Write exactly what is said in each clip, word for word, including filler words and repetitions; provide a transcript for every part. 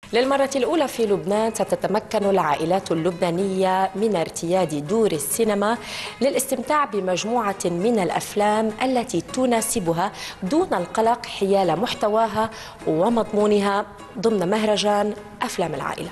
للمرة الأولى في لبنان ستتمكن العائلات اللبنانية من ارتياد دور السينما للاستمتاع بمجموعة من الأفلام التي تناسبها دون القلق حيال محتواها ومضمونها ضمن مهرجان أفلام العائلة.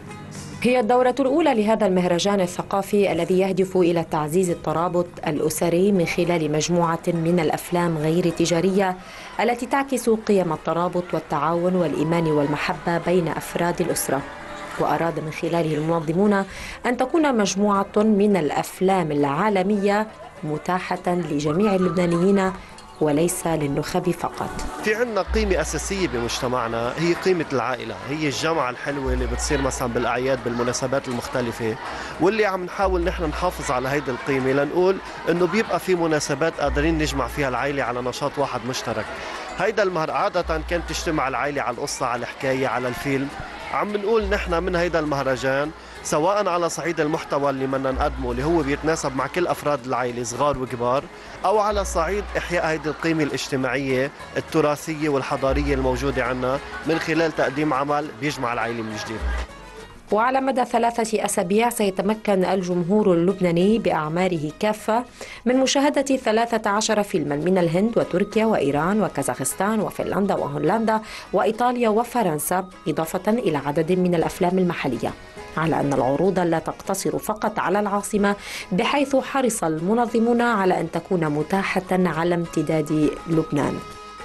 هي الدورة الأولى لهذا المهرجان الثقافي الذي يهدف إلى تعزيز الترابط الأسري من خلال مجموعة من الأفلام غير التجارية التي تعكس قيم الترابط والتعاون والإيمان والمحبة بين أفراد الأسرة. وأراد من خلاله المنظمون أن تكون مجموعة من الأفلام العالمية متاحة لجميع اللبنانيين وليس للنخب فقط. في عندنا قيمة أساسية بمجتمعنا هي قيمة العائلة، هي الجمعة الحلوة اللي بتصير مثلا بالأعياد بالمناسبات المختلفة، واللي عم نحاول نحن نحافظ على هيدي القيمة لنقول إنه بيبقى في مناسبات قادرين نجمع فيها العائلة على نشاط واحد مشترك. هيدا المهر عادة كانت تجتمع العائلة على القصة، على الحكاية، على الفيلم. عم نقول نحن من هيدا المهرجان سواء على صعيد المحتوى اللي بدنا نقدمه اللي هو بيتناسب مع كل أفراد العائلة صغار وكبار، أو على صعيد إحياء هيدي القيمة الاجتماعية التراثية والحضارية الموجودة عنا من خلال تقديم عمل بيجمع العائلة من جديد. وعلى مدى ثلاثة أسابيع سيتمكن الجمهور اللبناني بأعماره كافة من مشاهدة ثلاثة عشر فيلما من الهند وتركيا وإيران وكازاخستان وفنلندا وهولندا وإيطاليا وفرنسا، إضافة إلى عدد من الأفلام المحلية، على أن العروض لا تقتصر فقط على العاصمة، بحيث حرص المنظمون على أن تكون متاحة على امتداد لبنان.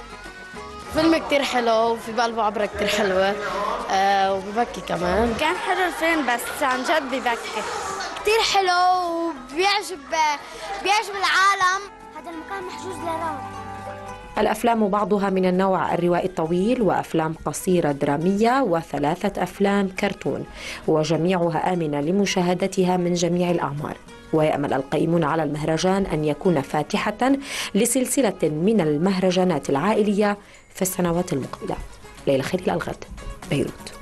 فيلم كتير حلو وفي بقلبه عبرة كتير حلوة آه وببكي كمان. كان حلو الفيلم بس عن جد ببكي كتير حلو وبيعجب بيعجب العالم. هذا المكان محجوز لراوي. الأفلام بعضها من النوع الروائي الطويل وأفلام قصيرة درامية وثلاثة أفلام كرتون، وجميعها آمنة لمشاهدتها من جميع الأعمار. ويأمل القائمون على المهرجان أن يكون فاتحة لسلسلة من المهرجانات العائلية في السنوات المقبلة. ليلى خليل، الغد، بيروت.